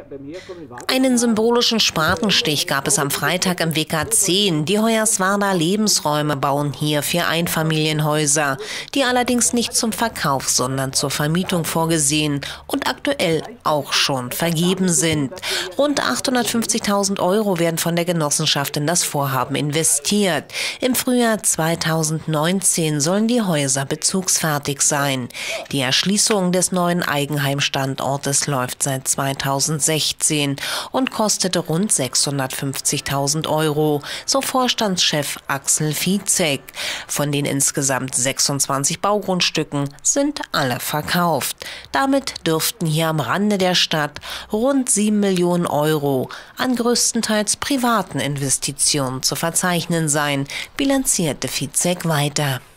Einen symbolischen Spatenstich gab es am Freitag im WK 10. Die Hoyerswerda Lebensräume bauen hier 4 Einfamilienhäuser, die allerdings nicht zum Verkauf, sondern zur Vermietung vorgesehen und aktuell auch schon vergeben sind. Rund 850.000 € werden von der Genossenschaft in das Vorhaben investiert. Im Frühjahr 2019 sollen die Häuser bezugsfertig sein. Die Erschließung des neuen Eigenheimstandortes läuft seit 2016 und kostete rund 650.000 €, so Vorstandschef Axel Vizek. Von den insgesamt 26 Baugrundstücken sind alle verkauft. Damit dürften hier am Rande der Stadt rund 7 Millionen € an größtenteils privaten Investitionen zu verzeichnen sein, bilanzierte Vizek weiter.